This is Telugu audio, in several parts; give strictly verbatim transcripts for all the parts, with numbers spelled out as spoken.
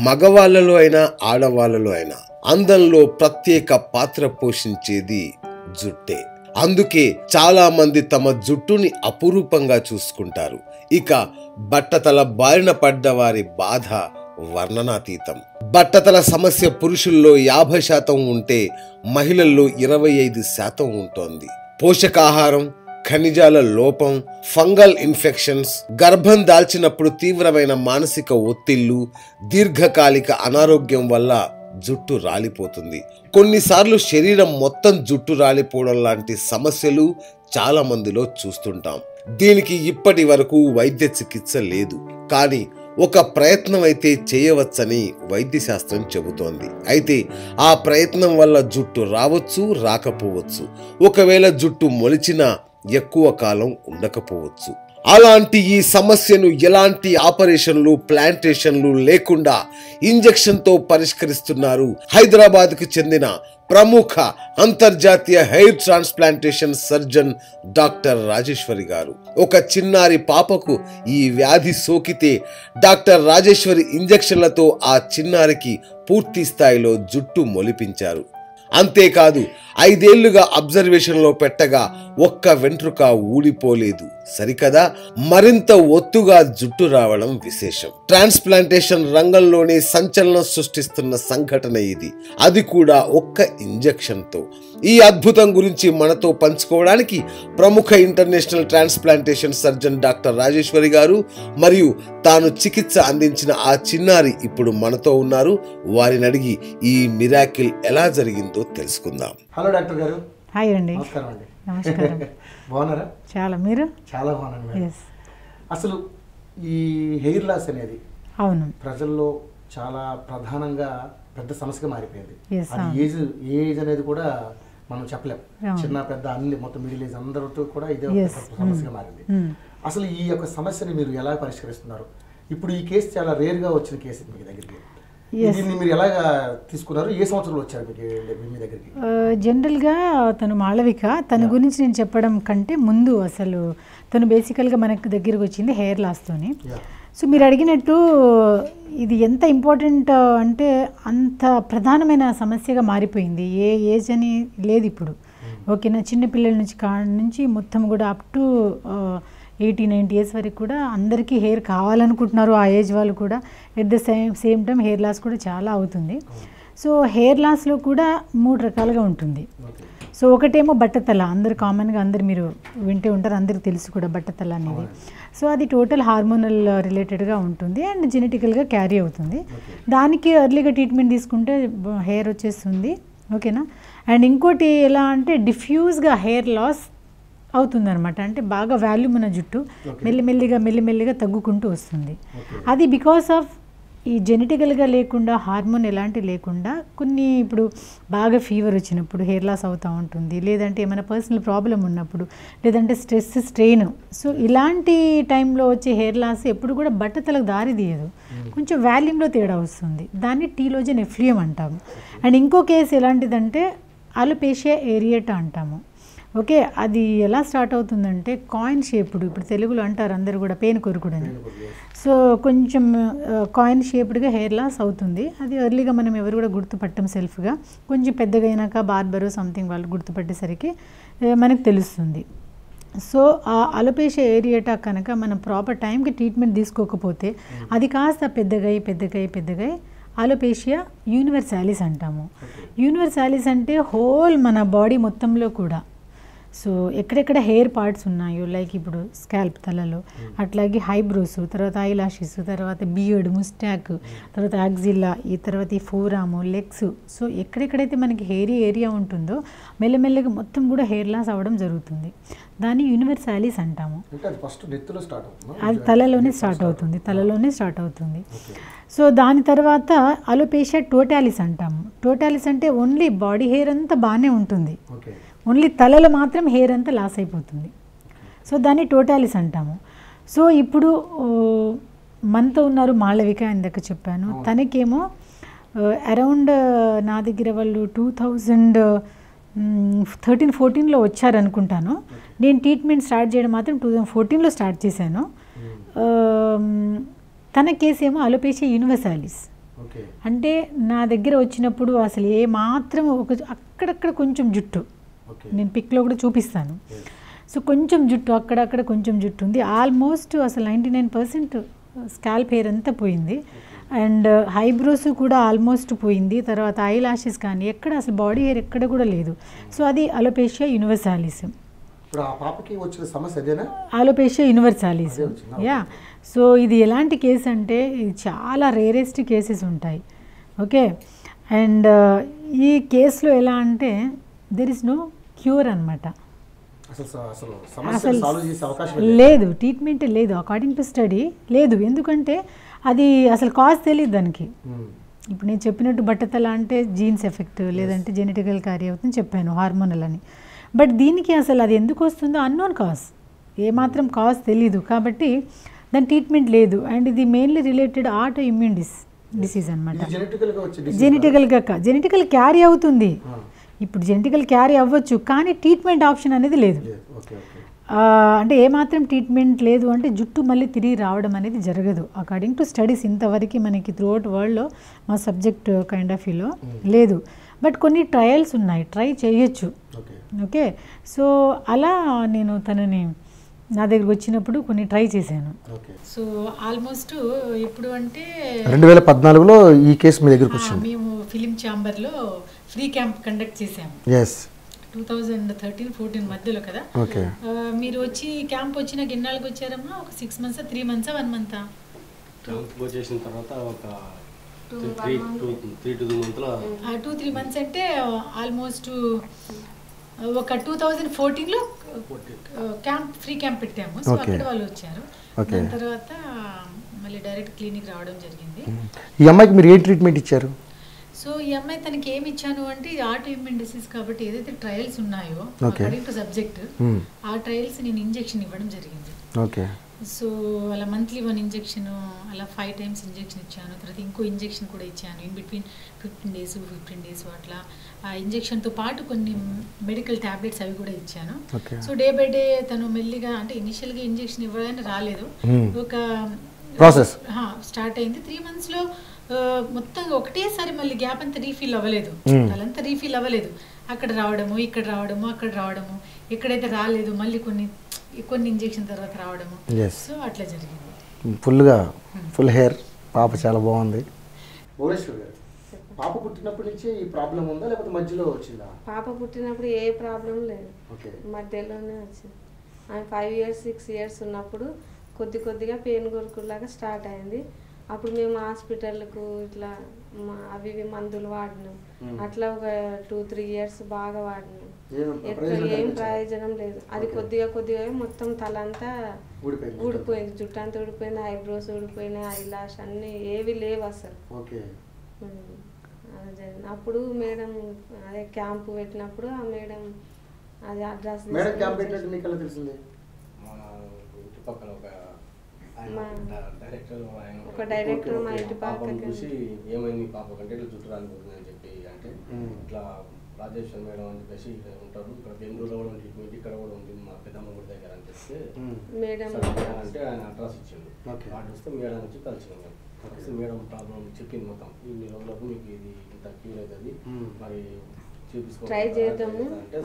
మగవాళ్ళలో అయినా ఆడవాళ్ళలో అయినా అందంలో ప్రత్యేక పాత్ర పోషించేది జుట్టే. అందుకే చాలా మంది తమ జుట్టుని అపురూపంగా చూసుకుంటారు. ఇక బట్టతల బారిన పడ్డ వారి బాధ వర్ణనాతీతం. బట్టతల సమస్య పురుషుల్లో యాభై శాతం ఉంటే మహిళల్లో ఇరవై ఐదు శాతం ఉంటోంది. పోషకాహారం, ఖనిజాల లోపం, ఫంగల్ ఇన్ఫెక్షన్స్, గర్భం దాల్చినప్పుడు తీవ్రమైన మానసిక ఒత్తిళ్లు, దీర్ఘకాలిక అనారోగ్యం వల్ల జుట్టు రాలిపోతుంది. కొన్నిసార్లు శరీరం మొత్తం జుట్టు రాలిపోవడం లాంటి సమస్యలు చాలా మందిలో చూస్తుంటాం. దీనికి ఇప్పటి వరకు వైద్య చికిత్స లేదు. కానీ ఒక ప్రయత్నం అయితే చేయవచ్చని వైద్య శాస్త్రం చెబుతోంది. అయితే ఆ ప్రయత్నం వల్ల జుట్టు రావచ్చు, రాకపోవచ్చు. ఒకవేళ జుట్టు మొలిచినా ఎక్కువ కాలం ఉండకపోవచ్చు. అలాంటి ఈ సమస్యను ఎలాంటి ఆపరేషన్లు, ప్లాంటేషన్లు లేకుండా ఇంజెక్షన్తో పరిష్కరిస్తున్నారు హైదరాబాద్కు చెందిన ప్రముఖ అంతర్జాతీయ hair transplantation surgeon doctor Rajeshwari గారు. ఒక చిన్నారి పాపకు ఈ వ్యాధి సోకితే డాక్టర్ రాజేశ్వరి ఇంజెక్షన్లతో ఆ చిన్నారికి పూర్తి స్థాయిలో జుట్టు మొలిపించారు. అంతేకాదు, ఐదేళ్లుగా అబ్జర్వేషన్లో పెట్టగా ఒక్క వెంట్రుక ఊడిపోలేదు. సరికదా, మరింత ఒత్తుగా జుట్టు రావడం విశేషం. ట్రాన్స్ప్లాంటేషన్ రంగంలోనే సంచలనం సృష్టిస్తున్న సంఘటన ఇది, అది కూడా ఒక్క ఇంజెక్షన్తో. ఈ అద్భుతం గురించి మనతో పంచుకోవడానికి ప్రముఖ international transplantation surgeon doctor Rajeshwari గారు మరియు తాను చికిత్స అందించిన ఆ చిన్నారి ఇప్పుడు మనతో ఉన్నారు. వారిని అడిగి ఈ మిరాకిల్ ఎలా జరిగిందో తెలుసుకుందాం. హలో డాక్టర్ గారు. హాయ్ అండి. నమస్కారం అండి. నమస్కారం. బాగున్నారా? చాలా. మీరు? చాలా బాగున్నాను. అసలు ఈ హెయిర్ లాస్ అనేది అవును ప్రజల్లో చాలా ప్రధానంగా పెద్ద సమస్యగా మారిపోయింది. Yes, అది అవును. ఏజ్ ఏజ్ అనేది కూడా మనం చెప్పలేం. అవును. చిన్న పెద్ద అన్ని మొత్తం మిడిల్ ఏజ్ అందరితో కూడా ఇదే Yes. ఒక సమస్యగా మారింది. మ్మ్. అసలు ఈ యొక్క సమస్యని మీరు ఎలా పరిష్కరిస్తున్నారు? ఇప్పుడు ఈ కేసు చాలా రేర్ గా వచ్చిన కేసు మీ దగ్గరికి. Yes. దీన్ని మీరు ఎలాగా తీసుకున్నారు? ఏ సంవత్సరంలో వచ్చారు మీకు మీ దగ్గరికి? ఆ, జనరల్గా తను మాళవిక. తన గురించి నేను చెప్పడం కంటే ముందు అసలు తను బేసికల్గా మనకు దగ్గరకు వచ్చింది హెయిర్ లాస్తోని. Yeah. సో మీరు అడిగినట్టు ఇది ఎంత ఇంపార్టెంట్ అంటే అంత ప్రధానమైన సమస్యగా మారిపోయింది. ఏ ఏజ్ అని లేదు ఇప్పుడు. ఓకేనా, చిన్నపిల్లల నుంచి కాడ నుంచి మొత్తం కూడా up to eighty ninety years వరకు కూడా అందరికీ హెయిర్ కావాలనుకుంటున్నారు. ఆ ఏజ్ వాళ్ళు కూడా at the same same time hair loss కూడా చాలా అవుతుంది. సో హెయిర్ లాస్లో కూడా మూడు రకాలుగా ఉంటుంది. సో ఒకటేమో బట్టతల, అందరు కామన్గా అందరు మీరు వింటే ఉంటారు, అందరికి తెలుసు కూడా బట్టతల అనేది. సో అది టోటల్ హార్మోనల్ రిలేటెడ్గా ఉంటుంది అండ్ జెనెటికల్గా క్యారీ అవుతుంది. దానికి ఎర్లీగా ట్రీట్మెంట్ తీసుకుంటే హెయిర్ వచ్చేస్తుంది. ఓకేనా. అండ్ ఇంకోటి ఎలా అంటే డిఫ్యూజ్గా హెయిర్ లాస్ అవుతుందన్నమాట. అంటే బాగా వాల్యూమ్ ఉన్న జుట్టు మెల్లిమెల్లిగా మెల్లిమెల్లిగా తగ్గుకుంటూ వస్తుంది. అది బికాస్ ఆఫ్ ఈ జెనెటికల్గా లేకుండా, హార్మోన్ ఎలాంటి లేకుండా కొన్ని ఇప్పుడు బాగా ఫీవర్ వచ్చినప్పుడు హెయిర్ లాస్ అవుతూ ఉంటుంది, లేదంటే ఏమైనా పర్సనల్ ప్రాబ్లం ఉన్నప్పుడు, లేదంటే స్ట్రెస్ స్ట్రెయిన్. సో ఇలాంటి టైంలో వచ్చే హెయిర్ లాస్ ఎప్పుడు కూడా బట్టతలకు దారి తీయదు, కొంచెం వాల్యూమ్లో తేడా వస్తుంది. దాన్ని టీలోజన్ ఎఫ్లియం అంటాము. అండ్ ఇంకో కేసు ఎలాంటిదంటే అలోపేషియా ఏరియేటా అంటాము. ఓకే, అది ఎలా స్టార్ట్ అవుతుందంటే కాయిన్ షేప్డ్, ఇప్పుడు తెలుగులో అంటారు అందరు కూడా పేను కొరుకుడని. సో కొంచెం కాయిన్ షేప్డ్గా హెయిర్ లాస్ అవుతుంది. అది ఎర్లీగా మనం ఎవరు కూడా గుర్తుపట్టం సెల్ఫ్గా. కొంచెం పెద్దగా అయినాక బార్బరు సంథింగ్ వాళ్ళు గుర్తుపట్టేసరికి మనకు తెలుస్తుంది. సో ఆ అలోపేషియా ఏరియేటా కనుక మనం ప్రాపర్ టైంకి ట్రీట్మెంట్ తీసుకోకపోతే అది కాస్త పెద్దగాయి పెద్దగాయి పెద్దగాయి అలోపేషియా యూనివర్సాలిస్ అంటాము. యూనివర్సాలిస్ అంటే హోల్ మన బాడీ మొత్తంలో కూడా. సో ఎక్కడెక్కడ హెయిర్ పార్ట్స్ ఉన్నాయో, లైక్ ఇప్పుడు స్కాల్ప్ తలలో, అట్లాగే హైబ్రోస్, తర్వాత ఐలాషెస్, తర్వాత బియర్డ్, ముస్టాక్, తర్వాత యాక్సిల్లా, ఈ తర్వాత ఈ ఫోరాము, లెగ్స్. సో ఎక్కడెక్కడైతే మనకి హెయిరీ ఏరియా ఉంటుందో మెల్లమెల్లగా మొత్తం కూడా హెయిర్ లాస్ అవ్వడం జరుగుతుంది. దాన్ని యూనివర్సాలిస్ అంటాము. అది తలలోనే స్టార్ట్ అవుతుంది, తలలోనే స్టార్ట్ అవుతుంది. సో దాని తర్వాత అలోపేషియా టోటాలిస్ అంటాము. టోటాలిస్ అంటే ఓన్లీ బాడీ హెయిర్ అంతా బాగానే ఉంటుంది, ఓన్లీ తలలో మాత్రం హెయిర్ అంతా లాస్ అయిపోతుంది. సో దాన్ని టోటాలిస్ అంటాము. సో ఇప్పుడు మనతో ఉన్నారు మాళవిక, ఇందాక చెప్పాను. తనకేమో అరౌండ్ నా దగ్గర వాళ్ళు టూ థౌజండ్ థర్టీన్ ఫోర్టీన్లో వచ్చారనుకుంటాను. నేను ట్రీట్మెంట్ స్టార్ట్ చేయడం మాత్రం టూ థౌజండ్ ఫోర్టీన్లో స్టార్ట్ చేశాను. తన కేసు ఏమో అలోపేషియా యూనివర్సాలిస్. ఓకే. అంటే నా దగ్గర వచ్చినప్పుడు అసలు ఏ మాత్రం ఒక అక్కడక్కడ కొంచెం జుట్టు, ఓకే. నేను పిక్లో కూడా చూపిస్తాను. సో కొంచెం జుట్టు అక్కడక్కడ కొంచెం జుట్టు ఉంది. ఆల్మోస్ట్ అసలు ninety nine percent scalp hair అంతా పోయింది. అండ్ ఐబ్రోస్ కూడా ఆల్మోస్ట్ పోయింది. తర్వాత ఐ లాషెస్ కానీ ఎక్కడ అసలు బాడీ హెయిర్ ఎక్కడ కూడా లేదు. సో అది అలోపేషియా యూనివర్సాలిస్. ఇప్పుడు ఆ పాపకి వచ్చిన సమస్య అదేనా? Alopecia universalis. యా. సో ఇది ఎలాంటి కేసు అంటే ఇది చాలా రేరెస్ట్ కేసెస్ ఉంటాయి. ఓకే. అండ్ ఈ కేసులో ఎలా అంటే దెర్ ఇస్ నో క్యూర్ అనమాట. అసలు లేదు, ట్రీట్మెంట్ లేదు. అకార్డింగ్ టు స్టడీ లేదు. ఎందుకంటే అది అసలు కాజ్ తెలియదు దానికి. ఇప్పుడు నేను చెప్పినట్టు బట్టతల అంటే జీన్స్ ఎఫెక్ట్, లేదంటే జెనెటికల్ క్యారీ అవుతుంది చెప్పాను, హార్మోనల్ అని. బట్ దీనికి అసలు అది ఎందుకు వస్తుందో అన్నోన్ కాజ్, ఏమాత్రం కాజ్ తెలీదు. కాబట్టి దాని ట్రీట్మెంట్ లేదు. అండ్ ఇది mainly related auto immune dis disease అనమాట. జెనెటికల్గా జెనెటికల్ క్యారీ అవుతుంది. ఇప్పుడు జెనెటికల్ క్యారీ అవ్వచ్చు, కానీ ట్రీట్మెంట్ ఆప్షన్ అనేది లేదు. అంటే ఏమాత్రం ట్రీట్మెంట్ లేదు అంటే జుట్టు మళ్ళీ తిరిగి రావడం అనేది జరగదు. అకార్డింగ్ టు స్టడీస్ ఇంతవరకు మనకి త్రూ అవుట్ వరల్డ్లో మా సబ్జెక్ట్ కైండ్ ఆఫ్ వ్యూలో లేదు. బట్ కొన్ని ట్రయల్స్ ఉన్నాయి, ట్రై చేయొచ్చు. ఓకే. సో అలా నేను తనని నా దగ్గరకు వచ్చినప్పుడు కొన్ని ట్రై చేశాను. సో ఆల్మోస్ట్ ఎప్పుడు అంటే రెండు వేల పద్నాలుగులో ఈ కేసు మీ దగ్గరకు వచ్చింది. మేము ఫిలిం ఛాంబర్లో ఫ్రీ క్యాంప్ కండక్ట్ చేసాము. Yes. Two thousand thirteen fourteen మధ్యలో కదా. ఓకే. మీరు వచ్చి క్యాంప్ వచ్చిన ఎన్నాళ్ళకి వచ్చారమ్మా? ఒక సిక్స్ మంత్సా త్రీ మంత్సా వన్ మంతా? క్యాంప్ వచ్చేసిన తర్వాత ఒక టూ త్రీ మంత్స్ అంటే ఆల్మోస్ట్ ఒక టూ థౌజండ్ ఫోర్టీన్లో క్యాంప్ ఫ్రీ క్యాంప్ పెట్టాము. సో అక్కడ వాళ్ళు వచ్చారు. దాని తర్వాత మళ్ళీ డైరెక్ట్ క్లినిక్ రావడం జరిగింది. ఈ అమ్మాయికి మీరు ఏ ట్రీట్మెంట్ ఇచ్చారు? సో ఈ అమ్మాయి తనకి ఏమి ఇచ్చాను అంటే ఇది ఆటో ఇమ్యూన్ డిసీజ్ కాబట్టి ఏదైతే ట్రయల్స్ ఉన్నాయో అకార్డింగ్ టు సబ్జెక్ట్ ఆ ట్రయల్స్ నేను ఇంజెక్షన్ ఇవ్వడం జరిగింది. ఓకే. సో అలా మంత్లీ వన్ ఇంజెక్షన్, అలా ఫైవ్ టైమ్స్ ఇంజెక్షన్ ఇచ్చాను. తర్వాత ఇంకో ఇంజెక్షన్ కూడా ఇచ్చాను in between fifteen days fifteen days అట్లా. ఆ ఇంజెక్షన్తో పాటు కొన్ని మెడికల్ ట్యాబ్లెట్స్ అవి కూడా ఇచ్చాను. సో డే బై డే తను మెల్లిగా అంటే ఇనిషియల్గా ఇంజెక్షన్ ఇవ్వడానికి రాలేదు, ఒక ప్రాసెస్ స్టార్ట్ అయింది. త్రీ మంత్స్లో మొత్తం ఒకటేసారి మళ్ళీ గ్యాప్ అంతా రీఫిల్ అవ్వలేదు, అదంతా రీఫిల్ అవ్వలేదు. అక్కడ రావడము, ఇక్కడ రావడము, అక్కడ రావడము, ఎక్కడైతే రాలేదు మళ్ళీ కొన్ని కొన్ని ఇంజెక్షన్ తర్వాత రావడము. సో అట్లా జరిగింది. ఫుల్గా ఫుల్ హెయిర్ పాప చాలా బాగుంది. భువనేశ్వర్ గారు, పాప పుట్టినప్పటి నుంచి ఈ ప్రాబ్లం ఉందా లేకపోతే మధ్యలో వచ్చిందా? పాప పుట్టినప్పుడు ఏ ప్రాబ్లం లేదు, మధ్యలోనే వచ్చింది. ఆమె ఫైవ్ ఇయర్స్ సిక్స్ ఇయర్స్ ఉన్నప్పుడు కొద్ది కొద్దిగా పెయిన్ గురుకులాగా స్టార్ట్ అయింది. అప్పుడు మేము హాస్పిటల్కు ఇట్లా అవి ఇవి మందులు వాడినాం. అట్లా ఒక టూ త్రీ ఇయర్స్ బాగా వాడినాం. ఎక్కడ ఏం ప్రయోజనం లేదు. అది కొద్దిగా కొద్దిగా మొత్తం తల అంతా ఊడిపోయింది, జుట్టు అంతా ఊడిపోయింది, ఐబ్రోస్ ఊడిపోయినాయి, ఐ లాష్ అన్నీ ఏవి లేవు అసలు. అది జరిగింది. అప్పుడు మేడం అదే క్యాంపు పెట్టినప్పుడు ఆ మేడం అది అడ్రస్ ఒక డైరెక్టర్ మా ఇంటి పక్కన చూసి ఏమైంది పాప కంటే ఇట్లా జుట్టు రాలిపోతుంది అని చెప్పి అంటే ఇట్లా రాజేశ్వర్ మేడం అని చెప్పేసి ఇక్కడ ఉంటారు, ఇక్కడ బెంగళూరులో కూడా ట్రీట్మెంట్ ఇక్కడ కూడా ఉంది మా పెద్దమ్మ గుడి దగ్గర అని చెప్తే మేడం అంటే ఆయన అడ్రస్ ఇచ్చిండు. అడ్రస్ వస్తే మేడం వచ్చి కలిసినాం. మేము కలిసి మేడం ప్రాబ్లం చెప్పింది మొత్తం ఇన్ని రోజులకు మీకు ఇది ఇంత క్యూర్ అవుతుంది మరి ట్రై చేద్దాము.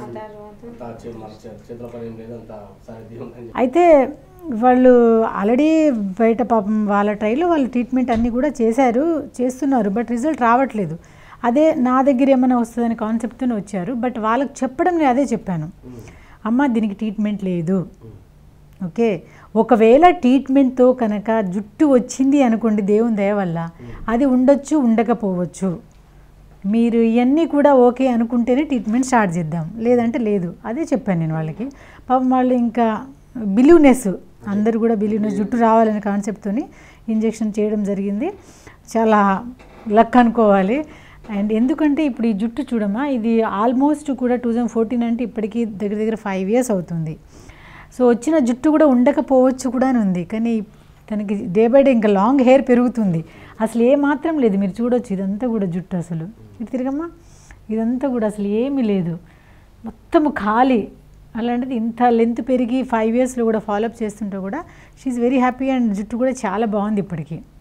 చేతుల పని ఏం లేదు అంత సాధ్యం. అయితే వాళ్ళు ఆల్రెడీ బయట పాపం వాళ్ళ ట్రైలో వాళ్ళు ట్రీట్మెంట్ అన్నీ కూడా చేశారు, చేస్తున్నారు, బట్ రిజల్ట్ రావట్లేదు. అదే నా దగ్గర ఏమైనా వస్తుందని కాన్సెప్ట్తోనే వచ్చారు. బట్ వాళ్ళకి చెప్పడం నేను అదే చెప్పాను, అమ్మ దీనికి ట్రీట్మెంట్ లేదు. ఓకే, ఒకవేళ ట్రీట్మెంట్తో కనుక జుట్టు వచ్చింది అనుకోండి దేవుని దయ వల్ల, అది ఉండొచ్చు ఉండకపోవచ్చు. మీరు ఇవన్నీ కూడా ఓకే అనుకుంటేనే ట్రీట్మెంట్ స్టార్ట్ చేద్దాం, లేదంటే లేదు. అదే చెప్పాను నేను వాళ్ళకి. పాపం వాళ్ళు ఇంకా బిలీవ్నెస్, అందరూ కూడా బిలీవ్నెస్, జుట్టు రావాలనే కాన్సెప్ట్తో ఇంజెక్షన్ చేయడం జరిగింది. చాలా లక్ అనుకోవాలి. అండ్ ఎందుకంటే ఇప్పుడు ఈ జుట్టు చూడమ్మా, ఇది ఆల్మోస్ట్ కూడా టూ థౌజండ్ ఫోర్టీన్ అంటే ఇప్పటికీ దగ్గర దగ్గర ఫైవ్ ఇయర్స్ అవుతుంది. సో వచ్చిన జుట్టు కూడా ఉండకపోవచ్చు కూడా అని ఉంది, కానీ తనకి డే బై డే ఇంకా లాంగ్ హెయిర్ పెరుగుతుంది. అసలు ఏ మాత్రం లేదు, మీరు చూడొచ్చు ఇదంతా కూడా జుట్టు. అసలు ఇటు తిరగమ్మా, ఇదంతా కూడా అసలు ఏమీ లేదు, మొత్తము ఖాళీ. అలాంటిది ఇంత లెంత్ పెరిగి ఫైవ్ ఇయర్స్లో కూడా ఫాలోఅప్ చేస్తుంటే కూడా షీఈ్ వెరీ హ్యాపీ. అండ్ జుట్టు కూడా చాలా బాగుంది ఇప్పటికీ.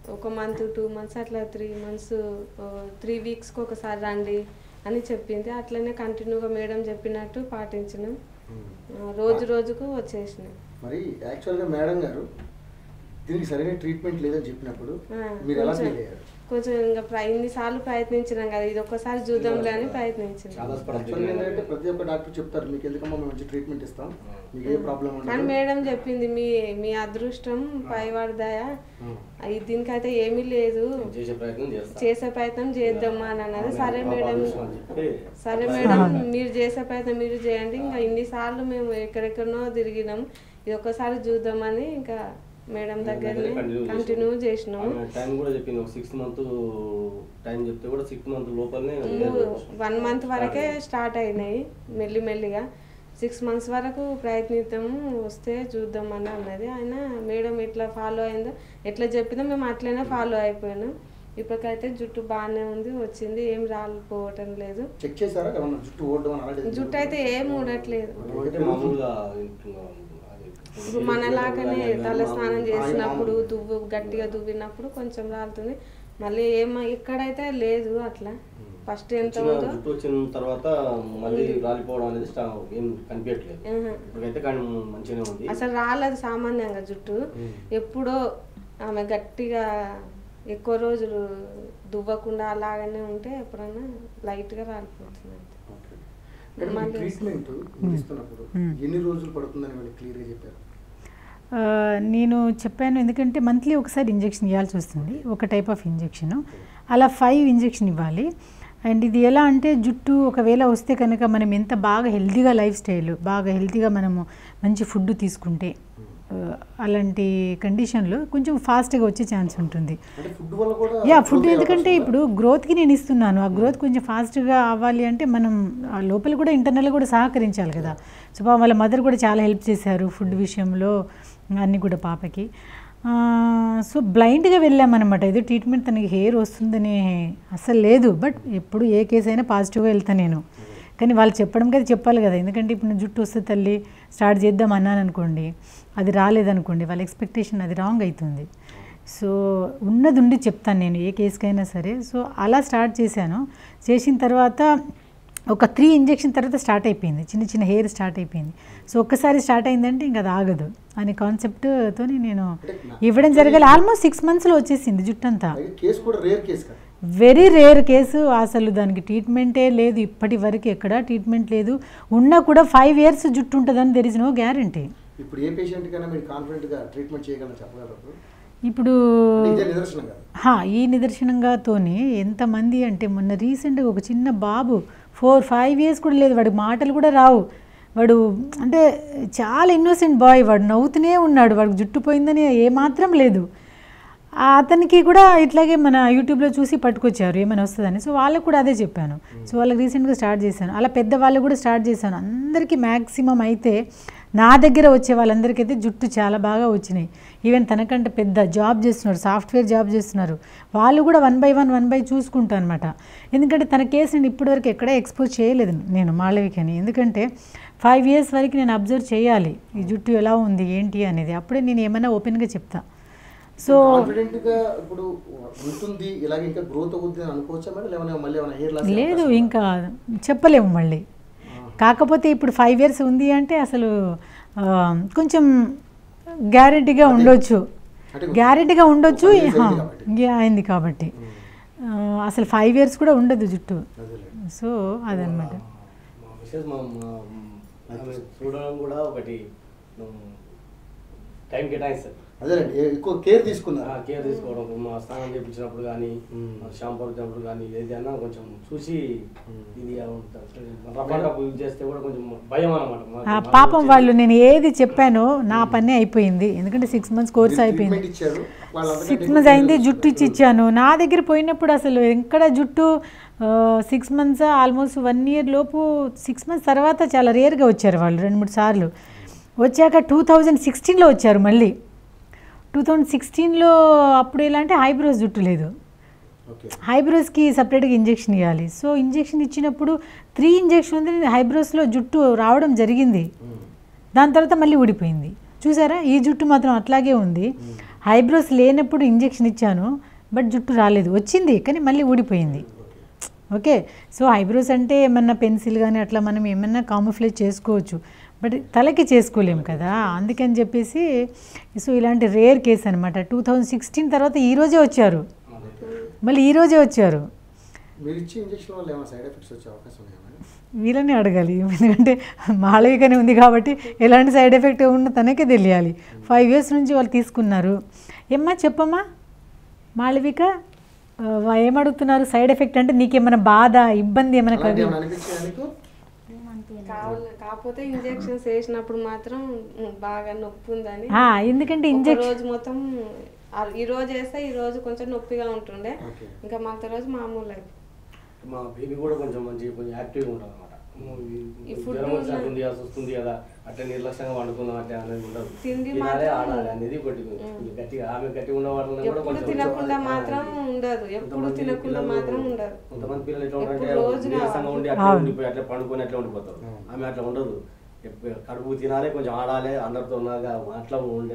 ఒక మంత్ టూ మంత్స్ అట్లా త్రీ మంత్స్ త్రీ వీక్స్కి ఒకసారి రండి అని చెప్పింది. అట్లనే కంటిన్యూగా మేడం చెప్పినట్టు పాటించినాం. రోజు రోజుకు వచ్చేసినాం. మరి యాక్చువల్గా మేడం గారు దీనికి సరైన ట్రీట్మెంట్ లేదని చెప్పినప్పుడు మీరు ఎలా ఫీల్ అయ్యారు? కొంచెం ఇంకా ఇన్నిసార్లు ప్రయత్నించినాం కదా, ఇది ఒక్కసారి చూద్దాంలే అని ప్రయత్నించినాం. ఏంటంటే ప్రతి ఒక్క డాక్టర్ చెప్తారు మీకు ఎందుకమ్మా మేము మంచి ట్రీట్మెంట్ ఇస్తాం, మీకు ఏ ప్రాబ్లం ఉండదు. కానీ మేడం చెప్పింది మీ మీ అదృష్టం పైవాడదాయా, దీనికైతే ఏమీ లేదు, చేసే ప్రయత్నం చేద్దామా అని అన్నది. సరే మేడం సరే మేడం మీరు చేసే ప్రయత్నం మీరు చేయండి, ఇంకా ఇన్నిసార్లు మేము ఎక్కడెక్కడనో తిరిగినాం, ఇది ఒక్కసారి చూద్దామని ఇంకా మేడం దగ్గరనే కంటిన్యూ చేసినాము. టైం కూడా చెప్పింది, ఒక సిక్స్ మంత్ టైం చెప్తే కూడా సిక్స్ మంత్ లోపలనే వన్ మంత్ వరకే స్టార్ట్ అయినాయి మెల్లిమెల్లిగా. సిక్స్ మంత్స్ వరకు ప్రయత్నిద్దాము, వస్తే చూద్దామని అన్నది. ఆయన మేడం ఎట్లా ఫాలో అయిందో ఎట్లా చెప్పిందో మేము అట్లనే ఫాలో అయిపోయినాం. ఇప్పటికైతే జుట్టు బాగానే ఉంది, వచ్చింది, ఏం రాలిపోవటం లేదు. చెక్ చేశారా జుట్టు ఓడడం అని? జుట్టు అయితే ఏం ఊడట్లేదు. మామూలుగా ఇప్పుడు మనలాగానే తల స్నానం చేసినప్పుడు దువ్వు గట్టిగా దువ్వినప్పుడు కొంచెం రాలుతుంది, మళ్ళీ ఏమో ఎక్కడైతే లేదు అట్లా. ఫస్ట్ ఎంత ఉందో వచ్చిన తర్వాత మళ్ళీ రాలిపోవడం అనేది ఏం కనిపించట్లేదు. ఇప్పుడైతే కానీ మంచిగానే ఉంది. అసలు రాలేదు సామాన్యంగా జుట్టు. ఎప్పుడో ఆమె గట్టిగా ఎక్కువ రోజులు దువ్వకుండా అలాగనే ఉంటే ఎప్పుడన్నా లైట్గా రాలిపోతుంది. ట్రీట్మెంట్ ఇస్తున్నప్పుడు ఎన్ని రోజులు పడుతుందని వాళ్ళు క్లియర్గా చెప్పారు? నేను చెప్పాను, ఎందుకంటే మంత్లీ ఒకసారి ఇంజెక్షన్ ఇవ్వాల్సి వస్తుంది, ఒక టైప్ ఆఫ్ ఇంజెక్షన్. అలా ఫైవ్ ఇంజెక్షన్ ఇవ్వాలి. అండ్ ఇది ఎలా అంటే జుట్టు ఒకవేళ వస్తే కనుక మనం ఎంత బాగా హెల్తీగా లైఫ్ స్టైల్, బాగా హెల్తీగా మనము మంచి ఫుడ్ తీసుకుంటే అలాంటి కండిషన్లో కొంచెం ఫాస్ట్గా వచ్చే ఛాన్స్ ఉంటుంది. యా ఫుడ్, ఎందుకంటే ఇప్పుడు గ్రోత్కి నేను ఇస్తున్నాను, ఆ గ్రోత్ కొంచెం ఫాస్ట్గా అవ్వాలి అంటే మనం ఆ లోపల కూడా ఇంటర్నల్గా కూడా సహకరించాలి కదా. సో వాళ్ళ మదర్ కూడా చాలా హెల్ప్ చేశారు ఫుడ్ విషయంలో అన్నీ కూడా పాపకి. సో బ్లైండ్గా వెళ్ళామన్నమాట. ఇది ట్రీట్మెంట్ తనకి హెయిర్ వస్తుందని అసలు లేదు, బట్ ఎప్పుడు ఏ కేసు అయినా పాజిటివ్గా వెళ్తాను నేను. కానీ వాళ్ళు చెప్పడం కదా చెప్పాలి కదా, ఎందుకంటే ఇప్పుడు జుట్టు వస్తే తల్లి స్టార్ట్ చేద్దాం అన్నాను అనుకోండి, అది రాలేదనుకోండి వాళ్ళ ఎక్స్పెక్టేషన్ అది రాంగ్ అవుతుంది. సో ఉన్నది ఉండి చెప్తాను నేను ఏ కేసుకైనా సరే. సో అలా స్టార్ట్ చేశాను. చేసిన తర్వాత ఒక త్రీ ఇంజెక్షన్ తర్వాత స్టార్ట్ అయిపోయింది, చిన్న చిన్న హెయిర్ స్టార్ట్ అయిపోయింది. సో ఒక్కసారి స్టార్ట్ అయిందంటే ఇంకా అది ఆగదు అనే కాన్సెప్ట్తో నేను ఇవ్వడం జరగాలి. ఆల్మోస్ట్ సిక్స్ మంత్స్లో వచ్చేసింది జుట్టు అంతా. వెరీ రేర్ కేసు, అసలు దానికి ట్రీట్మెంటే లేదు ఇప్పటి వరకు, ఎక్కడ ట్రీట్మెంట్ లేదు. ఉన్నా కూడా ఫైవ్ ఇయర్స్ జుట్టు ఉంటుందని దెర్ ఇస్ నో గ్యారంటీ. ఇప్పుడు ఏ పేషెంట్ కైనా మీరు కాన్ఫిడెంట్గా ట్రీట్మెంట్ చేయగలరు చెప్పగలరు? ఇప్పుడు ఈ నిదర్శనంగాతోనే ఎంతమంది అంటే మొన్న రీసెంట్గా ఒక చిన్న బాబు ఫోర్ ఫైవ్ ఇయర్స్ కూడా లేదు, వాడికి మాటలు కూడా రావు, వాడు అంటే చాలా ఇన్నోసెంట్ బాయ్, వాడు నవ్వుతూనే ఉన్నాడు, వాడికి జుట్టు పోయిందని ఏమాత్రం లేదు. అతనికి కూడా ఇట్లాగే మన యూట్యూబ్లో చూసి పట్టుకొచ్చారు ఏమైనా వస్తుందని. సో వాళ్ళకు కూడా అదే చెప్పాను. సో వాళ్ళకి రీసెంట్గా స్టార్ట్ చేశాను, అలా పెద్ద వాళ్ళకు కూడా స్టార్ట్ చేశాను. అందరికీ మ్యాక్సిమం అయితే నా దగ్గర వచ్చే వాళ్ళందరికైతే జుట్టు చాలా బాగా వచ్చినాయి. ఈవెన్ తనకంటే పెద్ద జాబ్ చేస్తున్నారు, సాఫ్ట్వేర్ జాబ్ చేస్తున్నారు, వాళ్ళు కూడా one by one one by చూసుకుంటాను అనమాట. ఎందుకంటే తన కేసు నేను ఇప్పటివరకు ఎక్కడా ఎక్స్పోజ్ చేయలేదు నేను మాళవికని, ఎందుకంటే ఫైవ్ ఇయర్స్ వరకు నేను అబ్జర్వ్ చేయాలి ఈ జుట్టు ఎలా ఉంది ఏంటి అనేది, అప్పుడే నేను ఏమైనా ఓపెన్గా చెప్తా. సో లేదు ఇంకా చెప్పలేము మళ్ళీ. కాకపోతే ఇప్పుడు ఫైవ్ ఇయర్స్ ఉంది అంటే అసలు కొంచెం గ్యారెంటీగా ఉండొచ్చు, గ్యారెంటీగా ఉండొచ్చు అయింది కాబట్టి. అసలు ఫైవ్ ఇయర్స్ కూడా ఉండదు జుట్టు. సో అదనమాట. చూడడం కూడా ఒకటి టైం కేటాయిస్తారు, అదేనండి ఎక్కువ కేర్ తీసుకున్నారు. కేర్ తీసుకోవడం, మా స్నానం చేయించినప్పుడు కానీ షాంపూ వచ్చినప్పుడు కానీ ఏదైనా కొంచెం చూసి ఇది యూజ్ చేస్తే కూడా కొంచెం భయం అనమాట. పాపం వాళ్ళు నేను ఏది చెప్పానో నా పని అయిపోయింది, ఎందుకంటే సిక్స్ మంత్స్ కోర్స్ అయిపోయింది, సిక్స్ మంత్స్ అయింది, జుట్టు ఇచ్చి ఇచ్చాను. నా దగ్గర పోయినప్పుడు అసలు ఎక్కడ జుట్టు six months almost one year లోపు, సిక్స్ మంత్స్ తర్వాత చాలా రేర్గా వచ్చారు వాళ్ళు రెండు మూడు సార్లు. వచ్చాక టూ థౌజండ్ సిక్స్టీన్లో వచ్చారు మళ్ళీ. టూ థౌజండ్ సిక్స్టీన్లో అప్పుడు ఎలా అంటే హైబ్రోస్ జుట్టు లేదు, హైబ్రోస్కి సపరేట్గా ఇంజెక్షన్ ఇవ్వాలి. సో ఇంజెక్షన్ ఇచ్చినప్పుడు త్రీ ఇంజెక్షన్ ఉంది, హైబ్రోస్లో జుట్టు రావడం జరిగింది, దాని తర్వాత మళ్ళీ ఊడిపోయింది. చూసారా ఈ జుట్టు మాత్రం అట్లాగే ఉంది. ఐబ్రోస్ లేనప్పుడు ఇంజెక్షన్ ఇచ్చాను, బట్ జుట్టు రాలేదు, వచ్చింది కానీ మళ్ళీ ఊడిపోయింది. ఓకే, సో ఐబ్రోస్ అంటే ఏమన్నా పెన్సిల్ కానీ అట్లా మనం ఏమన్నా కామోఫ్లేజ్ చేసుకోవచ్చు, బట్ తలకి చేసుకోలేము కదా. అందుకని చెప్పేసి సో ఇలాంటి రేర్ కేసు అనమాట. టూ థౌజండ్ సిక్స్టీన్ తర్వాత ఈరోజే వచ్చారు, మళ్ళీ ఈరోజే వచ్చారు. వీళ్ళని అడగాలి, ఎందుకంటే మాళవికనే ఉంది కాబట్టి ఎలాంటి సైడ్ ఎఫెక్ట్ ఉన్న తనకే తెలియాలి. ఫైవ్ ఇయర్స్ నుంచి వాళ్ళు తీసుకున్నారు. ఏమ్మా చెప్పమ్మా మాళవిక, ఏమడుగుతున్నారు? సైడ్ ఎఫెక్ట్ అంటే నీకేమైనా బాధ, ఇబ్బంది ఏమైనా కలిగి? కాకపోతే ఇంజెక్షన్స్ వేసినప్పుడు మాత్రం బాగా నొప్పి ఉందని, ఎందుకంటే ఇంజెక్షన్ రోజు మొత్తం ఈ రోజు వేస్తే ఈ రోజు కొంచెం నొప్పిగా ఉంటుండే, ఇంకా మాకు రోజు మామూలు. మా బేబీ కూడా కొంచెం మంచి కొంచెం యాక్టివ్గా ఉంటుంది అనమాట. వస్తుంది కదా అట్లా నిర్లక్ష్యంగా వండుకున్నాం అట్లా అనేది ఉండదు, తినాలి ఆడాలి అనేది ఒకటి గట్టిగా. ఆమె గట్టిగా ఉన్న వాళ్ళని కూడా కొంచెం తినకుండా మాత్రం ఉండదు, ఎప్పుడు తినకుండా మాత్రం ఉండదు. కొంతమంది పిల్లలు ఎట్లా ఉంటారంటే నీరసంగా ఉండి అట్లా ఉండిపోయి అట్లా పండుకొని అట్లా ఉండిపోతారు. ఆమె అట్లా ఉండదు, కడుపు తినాలి, కొంచెం ఆడాలి, అందరితో ఉన్నాగా అట్లా ఉండే.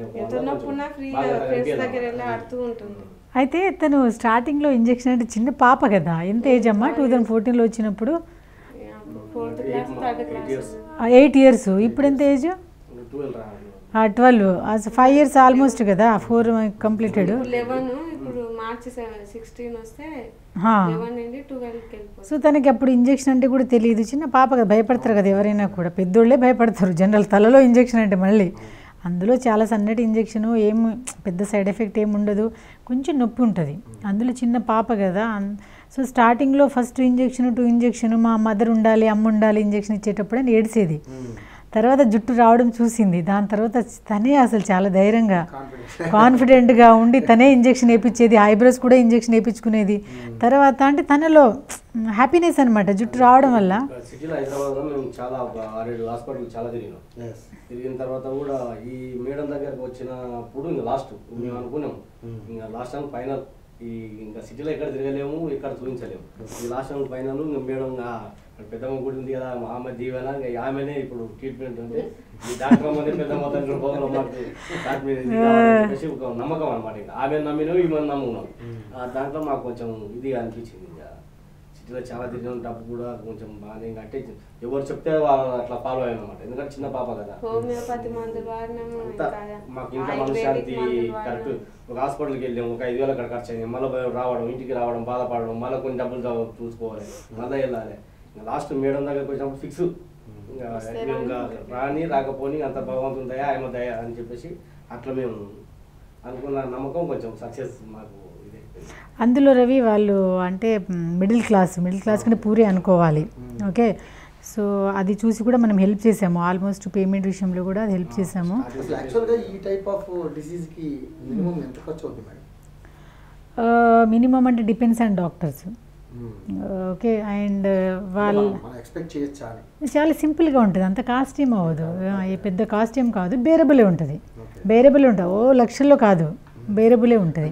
అయితే తను స్టార్టింగ్లో ఇంజెక్షన్ అంటే చిన్న పాప కదా, ఎంత ఏజ్ అమ్మా? టూ థౌజండ్ ఫోర్టీన్లో వచ్చినప్పుడు ఎయిట్ ఇయర్స్, ఇప్పుడు ఎంత age? Twelve, five years almost కదా, ఫోర్ కంప్లీటెడ్. సో తనకి అప్పుడు ఇంజెక్షన్ అంటే కూడా తెలియదు, చిన్న పాప కదా, భయపడతారు కదా ఎవరైనా కూడా, పెద్దోళ్ళే భయపడతారు జనరల్ తలలో ఇంజెక్షన్ అంటే. మళ్ళీ అందులో చాలా సన్నటి ఇంజెక్షను, ఏం పెద్ద సైడ్ ఎఫెక్ట్ ఏమి ఉండదు, కొంచెం నొప్పి ఉంటుంది, అందులో చిన్న పాప కదా. సో స్టార్టింగ్లో ఫస్ట్ ఇంజెక్షన్ టూ ఇంజెక్షన్ మా మదర్ ఉండాలి, అమ్మ ఉండాలి ఇంజెక్షన్ ఇచ్చేటప్పుడు అని ఏడ్చేది. తర్వాత జుట్టు రావడం చూసింది, దాని తర్వాత తనే అసలు చాలా ధైర్యంగా కాన్ఫిడెంట్గా ఉండి తనే ఇంజెక్షన్ వేయించేది, ఐబ్రోస్ కూడా ఇంజెక్షన్ వేయించుకునేది. తర్వాత అంటే తనలో హ్యాపీనెస్ అనమాట జుట్టు రావడం వల్ల. సిటీలో హైదరాబాద్లో మేము చాలా ఆరేడు హాస్పిటల్ చాలా తిరిగినాం. తిరిగిన తర్వాత కూడా ఈ మేడం దగ్గరకు వచ్చినప్పుడు ఇంకా లాస్ట్ మేము అనుకున్నాం ఇంకా లాస్ట్ టైం ఫైనల్, ఈ ఇంకా సిటీలో ఎక్కడ తిరగలేము, ఎక్కడ చూపించలేము, ఈ లాస్ట్ టైం ఫైనల్ ఇంకా మేడం పెద్దమ్మ గుడి ఉంది కదా, ఆమె దీవెన ఆమెనే ఇప్పుడు ట్రీట్మెంట్ అంటే ఈ డాక్టర్ అమ్మనే పెద్దమ్మ తండ్రి పోగలం మాకు చెప్పేసి ఒక నమ్మకం అనమాట. ఇంకా ఆమె నమ్మినాం, ఈమె నమ్ముకున్నాం. దాంట్లో మాకు కొంచెం ఇది అనిపించింది. ఇంకా సిటీలో చాలా తిరిగినప్పుడు కూడా కొంచెం బాగానే ఇంకా అంటే ఎవరు చెప్తే వాళ్ళు అట్లా ఫాలో అయ్యాను అనమాట. ఎందుకంటే చిన్న పాప కదా, మాకు ఇంట్లో మనశ్శాంతి కరెక్ట్. ఒక హాస్పిటల్కి వెళ్ళాము, ఒక ఐదు వేలు అక్కడ ఖర్చు అయ్యాము, మళ్ళీ రావడం, ఇంటికి రావడం, బాధపడడం, మళ్ళీ కొన్ని డబ్బులు చూసుకోవాలి, మళ్ళీ వెళ్ళాలి. లాస్ట్ మేడం దగ్గరకు వచ్చినప్పుడు ఫిక్స్ ఇంకా రాని రాకపోని అంత భగవంతుని దయ ఆయన దయ అని చెప్పేసి అట్లా మేము అనుకున్న నమ్మకం కొంచెం సక్సెస్ మాకు. అందులో రవి వాళ్ళు అంటే మిడిల్ క్లాస్ మిడిల్ క్లాస్ కంటే పూరే అనుకోవాలి. ఓకే, సో అది చూసి కూడా మనం హెల్ప్ చేసాము, ఆల్మోస్ట్ పేమెంట్ విషయంలో కూడా అది హెల్ప్ చేసాము. మినిమం అంటే depends on doctors. Okay, and వాళ్ళు చాలా సింపుల్గా ఉంటుంది, అంత కాస్ట్ ఏం అవ్వదు, పెద్ద కాస్ట్ ఏం కాదు, బేరబులే ఉంటుంది. బేరబులే ఉంటుంది, ఓ లక్షల్లో కాదు, బేరబులే ఉంటుంది.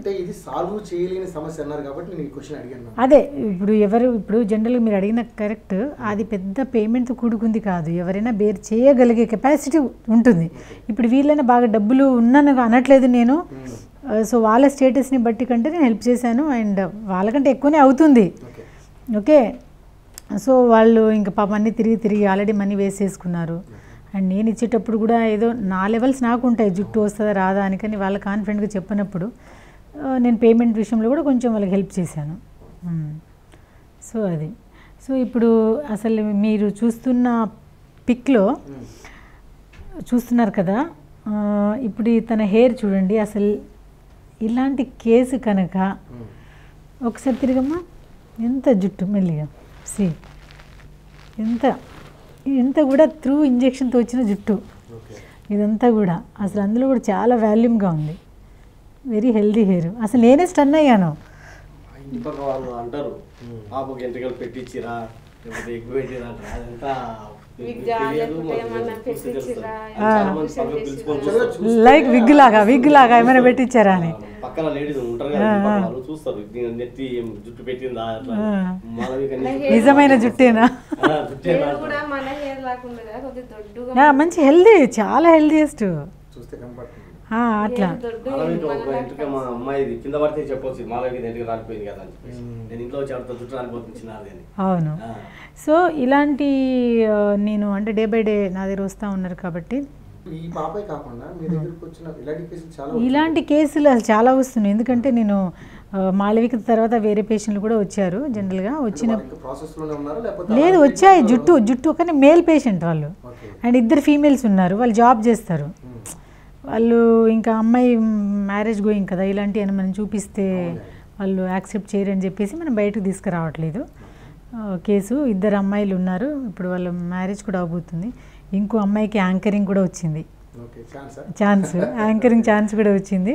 అదే ఇప్పుడు ఎవరు ఇప్పుడు జనరల్గా మీరు అడిగిన కరెక్ట్, అది పెద్ద పేమెంట్తో కూడుకుంది కాదు, ఎవరైనా బేర్ చేయగలిగే కెపాసిటీ ఉంటుంది. ఇప్పుడు వీళ్ళైనా బాగా డబ్బులు ఉన్నాను అనట్లేదు నేను, సో వాళ్ళ స్టేటస్ని బట్టి కంటే నేను హెల్ప్ చేశాను, అండ్ వాళ్ళకంటే ఎక్కువనే అవుతుంది. ఓకే, సో వాళ్ళు ఇంకా పాప అన్నీ తిరిగి తిరిగి ఆల్రెడీ మనీ వేసేసుకున్నారు. అండ్ నేను ఇచ్చేటప్పుడు కూడా ఏదో నా లెవెల్స్ నాకు ఉంటాయి, జుట్టు వస్తుందా రాదా అని, కానీ వాళ్ళ కాన్ఫిడెంట్గా చెప్పినప్పుడు నేను పేమెంట్ విషయంలో కూడా కొంచెం వాళ్ళకి హెల్ప్ చేశాను. సో అది సో ఇప్పుడు అసలు మీరు చూస్తున్న పిక్లో చూస్తున్నారు కదా, ఇప్పుడు తన హెయిర్ చూడండి. అసలు ఇలాంటి కేసు కనుక ఒకసారి తిరిగమ్మా, ఎంత జుట్టు మెల్లిగా సి ఎంత ఇంత కూడా త్రూ ఇంజెక్షన్తో వచ్చిన జుట్టు ఇదంతా కూడా అసలు అందులో కూడా చాలా వాల్యూమ్గా ఉంది, వెరీ హెల్దీ హెయిర్. అసలు నేనే స్టన్ అయ్యాను. వాళ్ళు అంటారు పాపకి ఎంట్రికలు పెట్టించిరా లేకపోతే ఎక్కువ పెట్టిరా, అదంతా లైక్ విగ్ లాగా విగ్ లాగా ఏమైనా పెట్టించారా అని పక్కన లేడీస్ ఉంటారు కదా, వాళ్ళు చూస్తారు నెత్తి జుట్టు పెట్టిందా, నిజమైన జుట్టేనా? మంచి హెల్దీ, చాలా హెల్దీయెస్ట్. ఆ, అట్లా మాలవిక ఒక ఇంటికి మా అమ్మాయిది కింద పడితే చెప్పొచ్చు మాలవిక ఇంటికి రాలిపోయింది కదా అని చెప్పేసి నేను ఇంట్లో వచ్చి ఆడుతూ చుట్టూ రాలిపోతుంది చిన్నది అని. అవును. సో ఇలాంటి ఆ, నేను అంటే డే బై డే నా దగ్గర వస్తూ ఉన్నారు కాబట్టి ఈ పాపే కాకుండా మీ దగ్గరికి వచ్చిన ఇలాంటి కేసులు చాలా ఇలాంటి కేసులు అసలు చాలా వస్తున్నాయి. ఎందుకంటే నేను ఆ, మాళవిక తర్వాత వేరే పేషెంట్లు కూడా వచ్చారు జనరల్గా వచ్చిన ప్రాసెస్లోనే ఉన్నారా లేకపోతే లేదు వచ్చాయి జుట్టు జుట్టు కానీ మేల్ పేషెంట్ వాళ్ళు అండ్ ఇద్దరు ఫీమేల్స్ ఉన్నారు. వాళ్ళు జాబ్ చేస్తారు. వాళ్ళు ఇంకా అమ్మాయి మ్యారేజ్ గోయింగ్ కదా, ఇలాంటివి అని మనం చూపిస్తే వాళ్ళు యాక్సెప్ట్ చేయరని చెప్పేసి మనం బయటకు తీసుకురావట్లేదు. కేసు ఇద్దరు అమ్మాయిలు ఉన్నారు. ఇప్పుడు వాళ్ళ మ్యారేజ్ కూడా అవబోతుంది. ఇంకో అమ్మాయికి యాంకరింగ్ కూడా వచ్చింది, ఛాన్స్ యాంకరింగ్ ఛాన్స్ కూడా వచ్చింది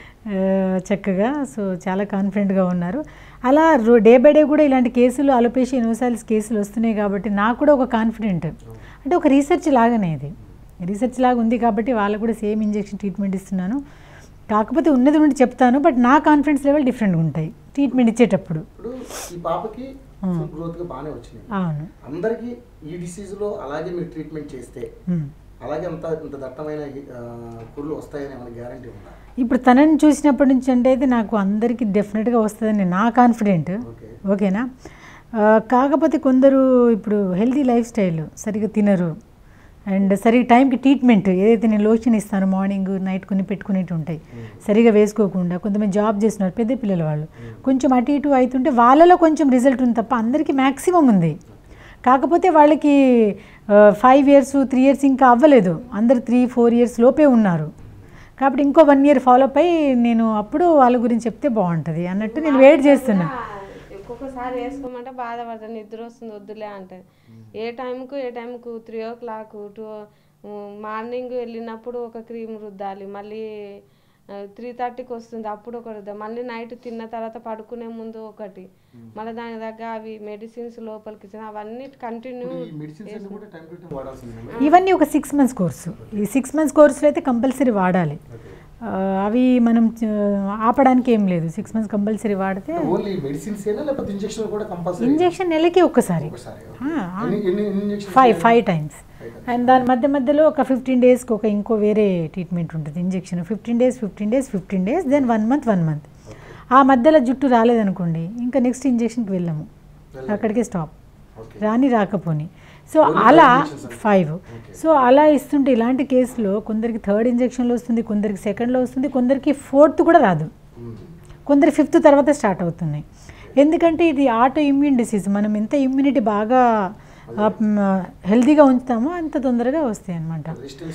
చక్కగా. సో చాలా కాన్ఫిడెంట్గా ఉన్నారు. అలా డే బై డే కూడా ఇలాంటి కేసులు అలోపేషియా యూనివర్సాలిస్ కేసులు వస్తున్నాయి కాబట్టి నాకు కూడా ఒక కాన్ఫిడెంట్, అంటే ఒక రీసెర్చ్ లాగానే ఇది రీసెర్చ్ లాగా ఉంది కాబట్టి వాళ్ళకు కూడా సేమ్ ఇంజెక్షన్ ట్రీట్మెంట్ ఇస్తున్నాను. కాకపోతే ఉన్నది ఉండి చెప్తాను, బట్ నా కాన్ఫిడెన్స్ లెవెల్ డిఫరెంట్గా ఉంటాయి ట్రీట్మెంట్ ఇచ్చేటప్పుడు. ఈ పాపకి గ్రోత్ గా బాగానే వచ్చింది. అవును, అందరికి ఈ డిసీజ్ లో అలాగే మీరు ట్రీట్మెంట్ చేస్తే అలాగే అంత ఇంత దట్టమైన కుర్లు వస్తాయని ఏమైనా గ్యారంటీ ఉందా? ఇప్పుడు తనని చూసినప్పటి నుంచి అంటే అయితే నాకు అందరికీ డెఫినెట్గా వస్తుందని నా కాన్ఫిడెంట్. ఓకేనా? కాకపోతే కొందరు ఇప్పుడు హెల్తీ లైఫ్ స్టైల్ సరిగ్గా తినరు అండ్ సరిగ్గా టైంకి ట్రీట్మెంట్ ఏదైతే నేను లోషన్ ఇస్తాను మార్నింగ్ నైట్ కొన్ని పెట్టుకునేవి ఉంటాయి సరిగా వేసుకోకుండా, కొంతమంది జాబ్ చేస్తున్నారు పెద్ద పిల్లల వాళ్ళు కొంచెం అటు ఇటు అవుతుంటే వాళ్ళలో కొంచెం రిజల్ట్ ఉంది తప్ప అందరికీ మ్యాక్సిమం ఉంది. కాకపోతే వాళ్ళకి ఫైవ్ ఇయర్స్ త్రీ ఇయర్స్ ఇంకా అవ్వలేదు, అందరు త్రీ ఫోర్ ఇయర్స్ లోపే ఉన్నారు. కాబట్టి ఇంకో వన్ ఇయర్ ఫాలోఅప్ అయ్యి నేను అప్పుడు వాళ్ళ గురించి చెప్తే బాగుంటుంది అన్నట్టు నేను వెయిట్ చేస్తున్నా. ఒక్కొక్కసారి వేసుకోమంటే బాధపడతాను, నిద్ర వస్తుంది వద్దులే అంటే ఏ టైంకు ఏ టైంకు three o'clock two morning వెళ్ళినప్పుడు ఒక క్రీమ్ రుద్దాలి, మళ్ళీ త్రీ థర్టీకి వస్తుంది అప్పుడు ఒక రుద్దాలి, మళ్ళీ నైట్ తిన్న తర్వాత పడుకునే ముందు ఒకటి, మళ్ళీ దాని దగ్గర అవి మెడిసిన్స్ లోపలికి ఇచ్చిన అవన్నీ కంటిన్యూ. ఇవన్నీ ఒక సిక్స్ మంత్స్ కోర్సు. ఈ సిక్స్ మంత్స్ కోర్సులో అయితే కంపల్సరీ వాడాలి. అవి మనం ఆపడానికి ఏం లేదు, సిక్స్ మంత్స్ కంపల్సరీ వాడితే. ఇంజెక్షన్ నెలకి ఒక్కసారి ఫైవ్ ఫైవ్ టైమ్స్ అండ్ దాని మధ్య మధ్యలో ఒక ఫిఫ్టీన్ డేస్కి ఒక ఇంకో వేరే ట్రీట్మెంట్ ఉంటుంది injection. Fifteen days fifteen days fifteen days then one month one month ఆ మధ్యలో జుట్టు రాలేదనుకోండి ఇంకా నెక్స్ట్ ఇంజెక్షన్కి వెళ్ళాము, అక్కడికే స్టాప్, రాని రాకపోని. సో అలా ఫైవ్ సో అలా ఇస్తుంటే ఇలాంటి కేసులో కొందరికి థర్డ్ ఇంజెక్షన్లో వస్తుంది, కొందరికి సెకండ్లో వస్తుంది, కొందరికి ఫోర్త్ కూడా రాదు, కొందరు ఫిఫ్త్ తర్వాత స్టార్ట్ అవుతున్నాయి. ఎందుకంటే ఇది ఆటో ఇమ్యూన్ డిసీజ్. మనం ఎంత ఇమ్యూనిటీ బాగా హెల్తీగా ఉంచుతామో అంత తొందరగా వస్తాయి అన్నమాట.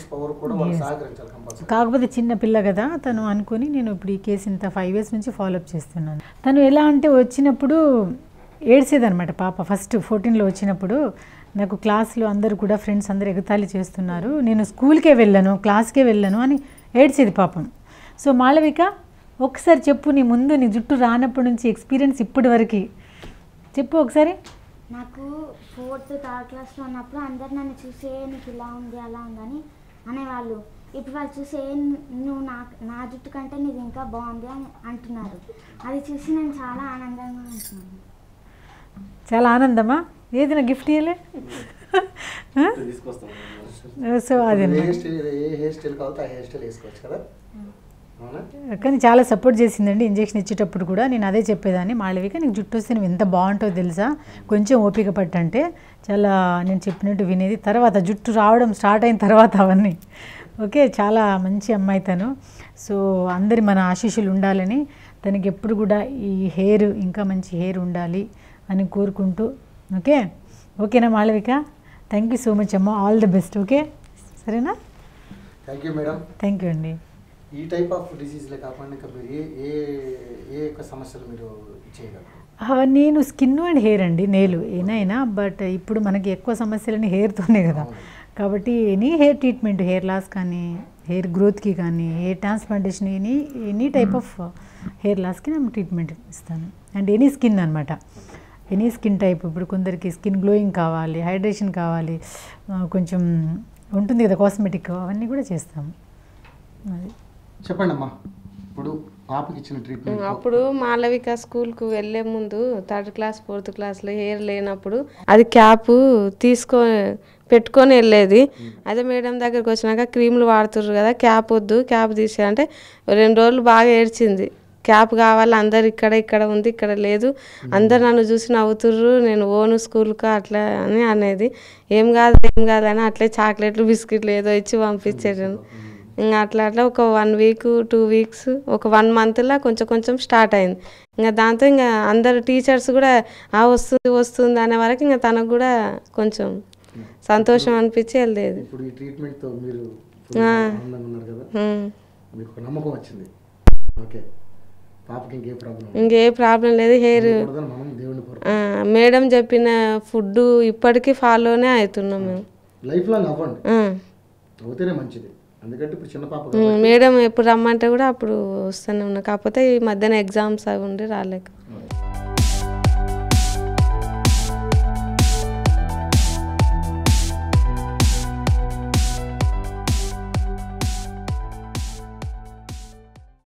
కాకపోతే చిన్న పిల్ల కదా తను అనుకుని నేను ఇప్పుడు ఈ కేసు ఇంత ఫైవ్ ఇయర్స్ నుంచి ఫాలోఅప్ చేస్తున్నాను. తను ఎలా అంటే వచ్చినప్పుడు ఏడ్చేదనమాట పాప. ఫస్ట్ ఫోర్టీన్లో వచ్చినప్పుడు నాకు క్లాస్లో అందరు కూడా ఫ్రెండ్స్ అందరు ఎగతాళి చేస్తున్నారు, నేను స్కూల్కే వెళ్ళాను క్లాస్కే వెళ్ళాను అని ఏడ్చేది పాపం. సో మాళవిక ఒకసారి చెప్పు, నీ ముందు నీ జుట్టు రానప్పటి నుంచి ఎక్స్పీరియన్స్ ఇప్పటి వరకు చెప్పు ఒకసారి. నాకు ఫోర్త్ థర్డ్ క్లాస్లో ఉన్నప్పుడు అందరు నన్ను చూసే నీకు ఇలా ఉంది అలా ఉందని అనేవాళ్ళు. ఇప్పుడు వాళ్ళు చూసే నువ్వు నా నా జుట్టు కంటే నీది ఇంకా బాగుంది అని అంటున్నారు. అది చూసి నేను చాలా ఆనందంగా ఉంటున్నాను. చాలా ఆనందమా? ఏది నా గిఫ్ట్ ఇవ్వలే? సో అదే కానీ చాలా సపోర్ట్ చేసిందండి ఇంజెక్షన్ ఇచ్చేటప్పుడు కూడా. నేను అదే చెప్పేదాన్ని, మాళవిక నీకు జుట్టు వస్తే నువ్వు ఎంత బాగుంటుందో తెలుసా, కొంచెం ఓపిక పట్టంటే చాలా నేను చెప్పినట్టు వినేది. తర్వాత జుట్టు రావడం స్టార్ట్ అయిన తర్వాత అవన్నీ ఓకే చాలా మంచి అమ్మాయి తను. సో అందరి మన ఆశీస్సులు ఉండాలని, తనకి ఎప్పుడు కూడా ఈ హెయిర్ ఇంకా మంచి హెయిర్ ఉండాలి అని కోరుకుంటూ. ఓకే ఓకేనా Malavika? Thank you so much అమ్మ, ఆల్ ది బెస్ట్. ఓకే సరేనా? Thank you madam. Thank you అండి. ఈ టైప్ ఆఫ్ డిసీజ్లే కాకుండా ఇంకా మీరు ఏ ఏ ఏ యొక్క సమస్యలు మీరు చేయగలరు? నేను స్కిన్ అండ్ హెయిర్ అండి, నేలు ఏనైనా. బట్ ఇప్పుడు మనకి ఎక్కువ సమస్యలని హెయిర్తోనే కదా, కాబట్టి any hair treatment, hair loss కానీ హెయిర్ గ్రోత్కి కానీ hair transplantation, any any type of hair లాస్కి నేను ట్రీట్మెంట్ ఇస్తాను. అండ్ ఎనీ స్కిన్ అనమాట, ఎనీ స్కిన్ టైప్. ఇప్పుడు కొందరికి స్కిన్ గ్లోయింగ్ కావాలి, హైడ్రేషన్ కావాలి, కొంచెం ఉంటుంది కదా కాస్మెటిక్, అవన్నీ కూడా చేస్తాము. అది చెప్పండి అమ్మా. ఇప్పుడు పాపకి ఇచ్చిన ట్రీట్మెంట్ అప్పుడు మాలవిక స్కూల్కు వెళ్ళే ముందు థర్డ్ క్లాస్ ఫోర్త్ క్లాస్లో హెయిర్ లేనప్పుడు అది క్యాప్ తీసుకో పెట్టుకొని వెళ్ళేది. అదే మేడం దగ్గరికి వచ్చినాక క్రీములు వాడుతుర్రు కదా, క్యాప్ వద్దు క్యాప్ తీసే అంటే రెండు రోజులు బాగా ఏడ్చింది. క్యాప్ కావాలి, అందరు ఇక్కడ ఇక్కడ ఉంది ఇక్కడ లేదు, అందరు నన్ను చూసి నవ్వుతుర్రు, నేను ఓను స్కూల్కి అట్లా అని అనేది. ఏం కాదు ఏం కాదు అని అట్లే చాక్లెట్లు బిస్కెట్లు ఏదో ఇచ్చి పంపించేటాను. ఇంకా అట్లా అట్లా ఒక వన్ వీక్ టూ వీక్స్ ఒక వన్ మంత్లో కొంచెం కొంచెం స్టార్ట్ అయింది. ఇంకా దాంతో ఇంకా అందరు టీచర్స్ కూడా ఆ వస్తుంది వస్తుంది అనే వరకు ఇంకా తనకు కూడా కొంచెం సంతోషం అనిపించి వెళ్ళేది. ఇప్పుడు ఈ ట్రీట్మెంట్తో మీరు ఆనందంగా ఉన్నారు కదా, మీకు ఒక నమ్మకం వచ్చింది. ఓకే, పాపకి ఇంకే ప్రాబ్లం ఇంకే ప్రాబ్లం లేదు. హెయిర్ మనం దేవుని మేడం చెప్పిన ఫుడ్ ఇప్పటికీ ఫాలోనే అవుతున్నాం మేము. లైఫ్ లాంగ్ అవ్వండి, అవుతేనే మంచిది. ఎందుకంటే ఇప్పుడు చిన్న పాప మేడం ఎప్పుడు రమ్మంటే కూడా అప్పుడు వస్తూనే ఉన్నా. కాకపోతే ఈ మధ్యన ఎగ్జామ్స్ అవి ఉండి రాలేక